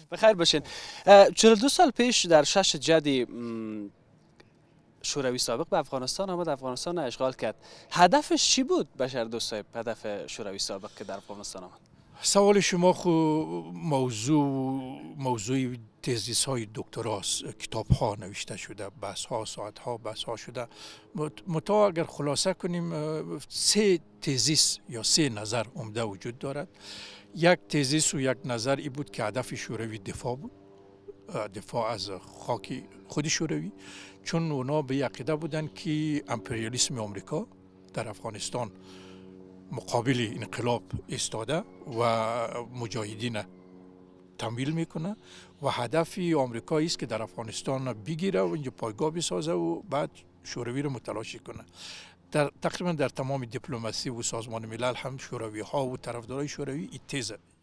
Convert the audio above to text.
بخیر باشین. 42 سال پیش در 6 جدی شوروی سابق به افغانستان آمد، افغانستان اشغال کرد. هدفش چی بود بشردوست صاحب؟ هدف شوروی سابق که در افغانستان آمد؟ سوال شما خو موضوع تزیس های دکتراست، کتاب ها نوشته شده، بحث ها، ساعت ها بحث ها شده. متا اگر خلاصه کنیم 3 تزیس یا 3 نظر عمده وجود دارد. یک تزیس و یک نظر ای بود که هدف شوروی دفاع بود، دفاع از خاک خود شوروی، چون اونا به عقیده بودن که امپریالیسم آمریکا در افغانستان مقابل انقلاب ایستاده و مجاهدین تمویل میکنه و هدف آمریکا است که در افغانستان بگیره و اینجا پایگاه بسازه و بعد شوروی رو متلاشی کنه. تقریبا در تمام دیپلماسی و سازمان ملل هم شوروی ها و طرفدارای شوروی این تز